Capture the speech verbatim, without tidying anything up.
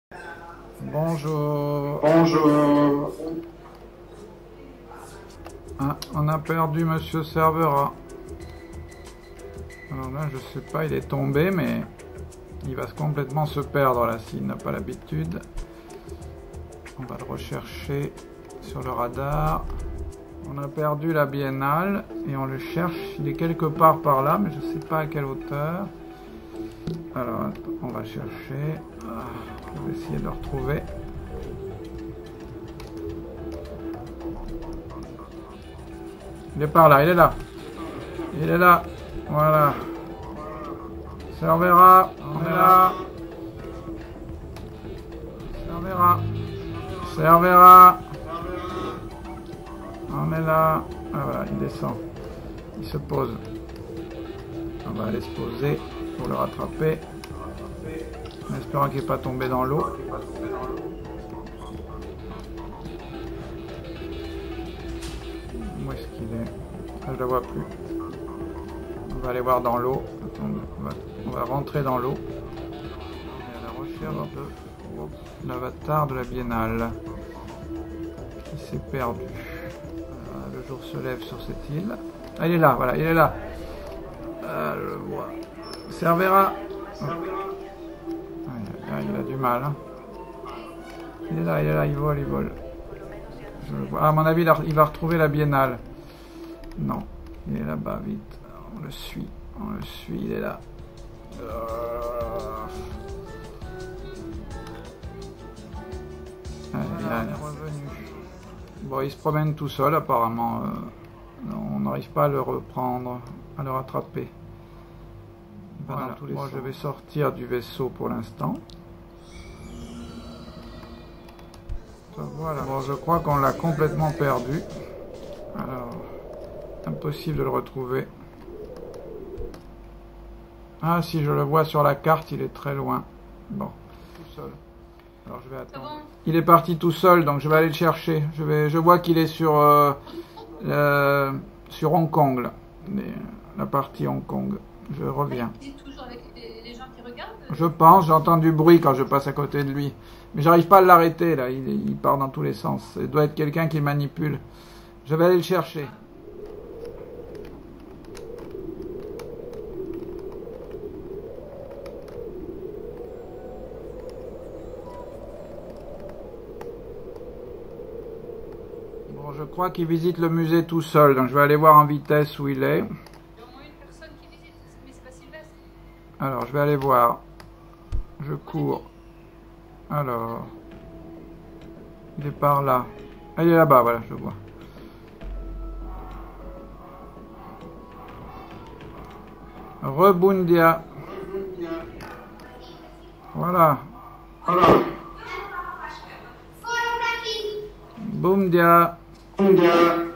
Bonjour. Bonjour. Ah, on a perdu Monsieur Servera. Alors là, je sais pas, il est tombé, mais il va complètement se perdre là s'il n'a pas l'habitude. On va le rechercher sur le radar. On a perdu la biennale et on le cherche. Il est quelque part par là, mais je sais pas à quelle hauteur. Alors, on va chercher. Je vais essayer de le retrouver. Il est par là, il est là. Il est là. Voilà. Servera, on est là. Servera. Servera. On est là. Ah voilà, il descend. Il se pose. On va aller se poser pour le rattraper. En espérant qu'il n'est pas tombé dans l'eau. Où est-ce qu'il est? Ah, je ne le vois plus. On va aller voir dans l'eau. On va, on va rentrer dans l'eau. On est à la recherche de l'avatar de la biennale. Qui s'est perdu. Voilà, le jour se lève sur cette île. Ah, il est là, voilà, il est là. Ah, je le vois. Servera. Ah, il a du mal. Hein. Il est là, il est là, il vole, il vole. Je le vois. Ah, à mon avis, il va retrouver la biennale. Non, il est là-bas, vite. On le suit, on le suit, il est là. Allez, il est revenu. Bon, il se promène tout seul, apparemment. Euh, on n'arrive pas à le reprendre, à le rattraper. Voilà. Tous les Moi, sens. Je vais sortir du vaisseau pour l'instant. Voilà. Bon, je crois qu'on l'a complètement perdu. Alors, impossible de le retrouver. Ah, si je le vois sur la carte, il est très loin. Bon, tout seul. Alors, je vais attendre. Bon. Il est parti tout seul, donc je vais aller le chercher. Je vais, je vois qu'il est sur euh, euh, sur Hong Kong, là. Les, la partie Hong Kong. Je reviens. Il est toujours avec les, les gens qui regardent? Je pense, j'entends du bruit quand je passe à côté de lui. Mais j'arrive pas à l'arrêter, là. Il, il part dans tous les sens. Il doit être quelqu'un qui manipule. Je vais aller le chercher. Bon, je crois qu'il visite le musée tout seul. Donc je vais aller voir en vitesse où il est. Alors, je vais aller voir. Je cours. Alors. Il est par là. Ah, il est là-bas, voilà, je le vois. Rebundia. Voilà. Boumdia. Bonjour.